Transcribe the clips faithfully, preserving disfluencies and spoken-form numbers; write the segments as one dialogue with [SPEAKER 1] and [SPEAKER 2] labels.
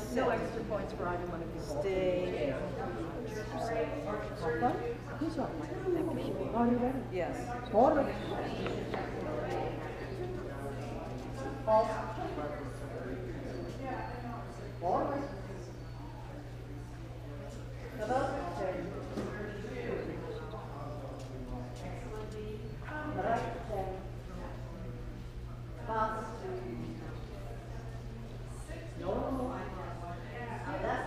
[SPEAKER 1] no extra points for either one of you.
[SPEAKER 2] Stay.
[SPEAKER 3] Papa? Who's on my thing? Are you ready?
[SPEAKER 2] Yes.
[SPEAKER 3] Forward. Off. Forward. About ten. Right ten. Pass. No, no, no. Left.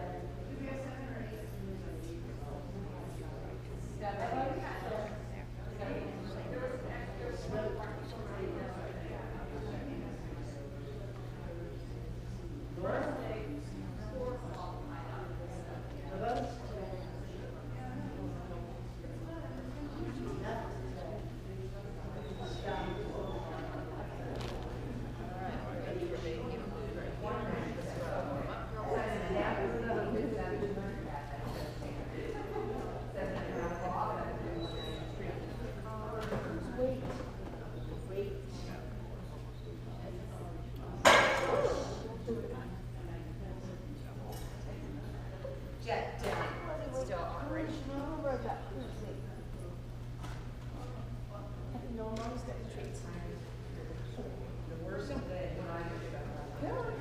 [SPEAKER 1] Jet down. It's still operational. No mom's getting treats. The worst of the when I get back.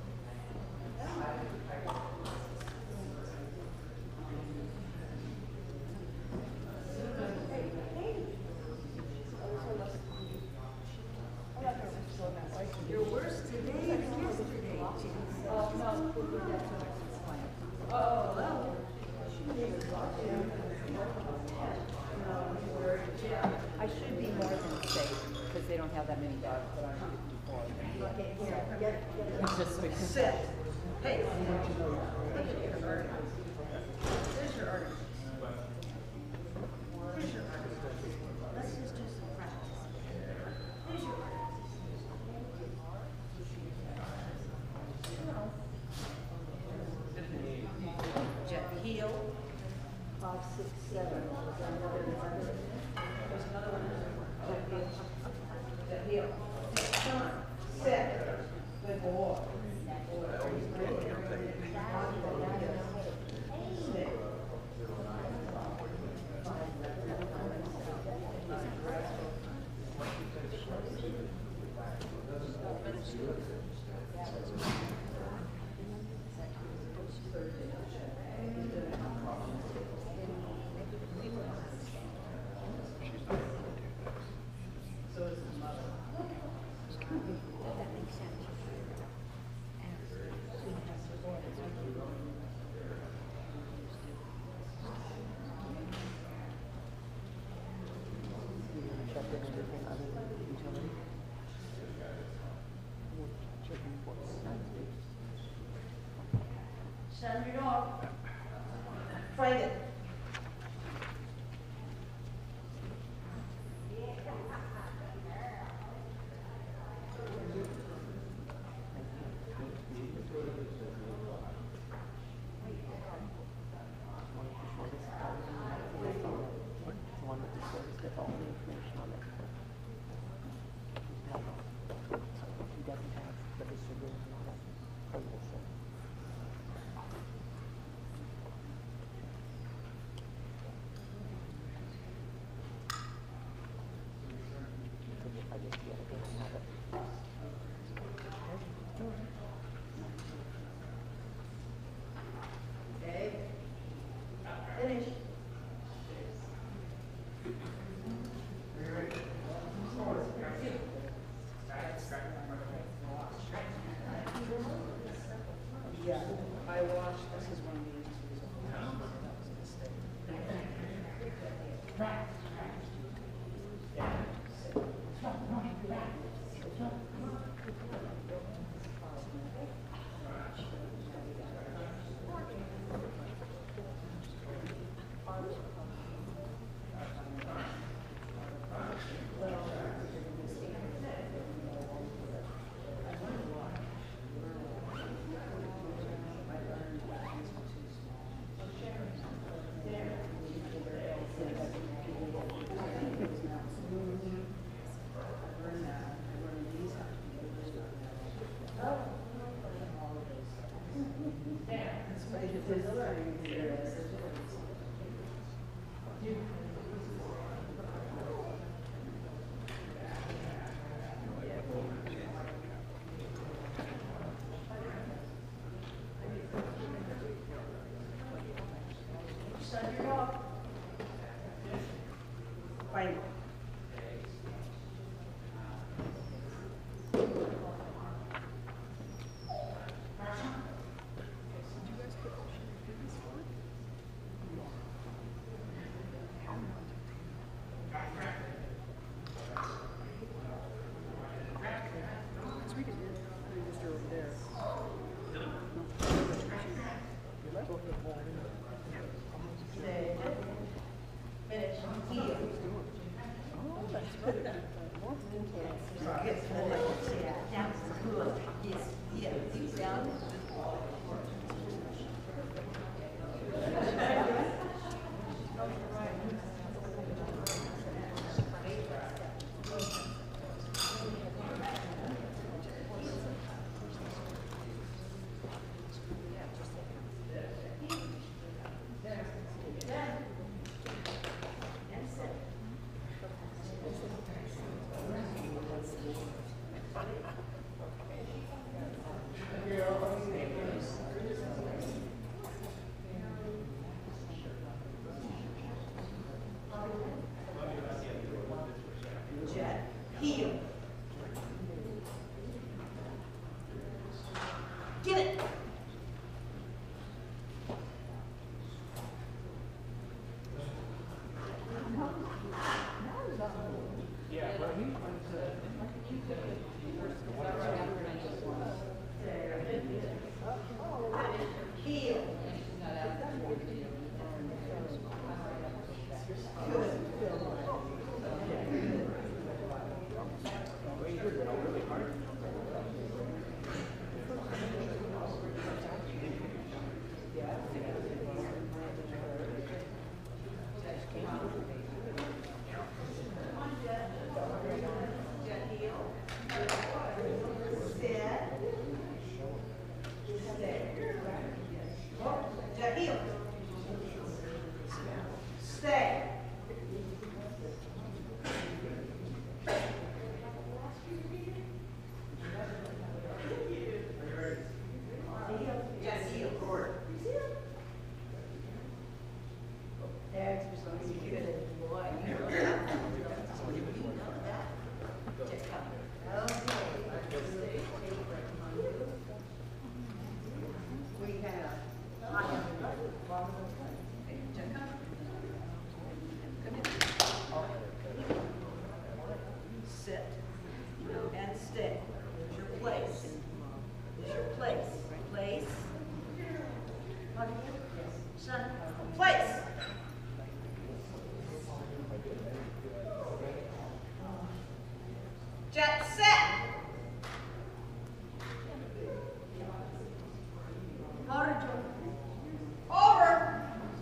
[SPEAKER 1] You're worse today than yesterday. Oh, no. Oh, well.
[SPEAKER 2] I should be more than safe because they don't have that many dogs, but I'm fifty-four.
[SPEAKER 1] Okay, here, get, get
[SPEAKER 2] It's just because.
[SPEAKER 1] sit. Hey. There's your article. There's your article. There's your article. Let's just do some practice. There's your article. Jet heel.
[SPEAKER 3] Five, six, seven. Was there another one?
[SPEAKER 1] There's another one. Jet heel. Jet heel. Turn. Sit. Good boy. Sit. So is his mother.
[SPEAKER 4] That makes sense.
[SPEAKER 3] Shut in everything other than the utility. Checking for
[SPEAKER 1] Shut your door. Find it.
[SPEAKER 3] one with the shortest of all the information on it. So he doesn't have the distribution and all that. Purple shit. So if I just get it, I have it.
[SPEAKER 1] Okay. Finish. Yeah, I watched, this is one of the interviews. That was a mistake. Shut your door. Fight. Finish. Heel.
[SPEAKER 3] Oh, that's right. More details.
[SPEAKER 1] Good. Yeah, that's good. Yes, yeah, deep down. Jet. Heel. Get it. Heel. Jet heel. Sit. Stay. Jet heel. Stay. Jet heel. There's supposed to be good boy. You know that. Jet come. Okay. We have. Jet come. Come in. Sit and stay. There's your place. There's your place. Place. Son. Place. Jet set. Motor Joe. Over.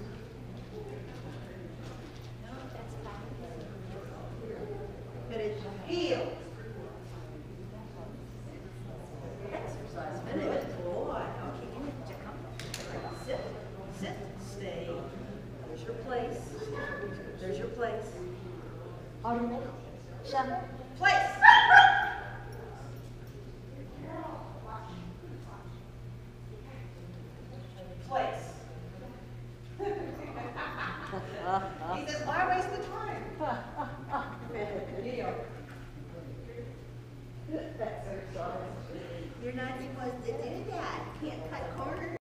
[SPEAKER 1] Finish. Heel. Exercise. Finish. Boy. Okay, give me Jet come. Sit. Sit. Stay. There's your place. There's your place. Place. Place. He says, why waste the time? Video. That's exercise. You're not supposed to do that. You can't cut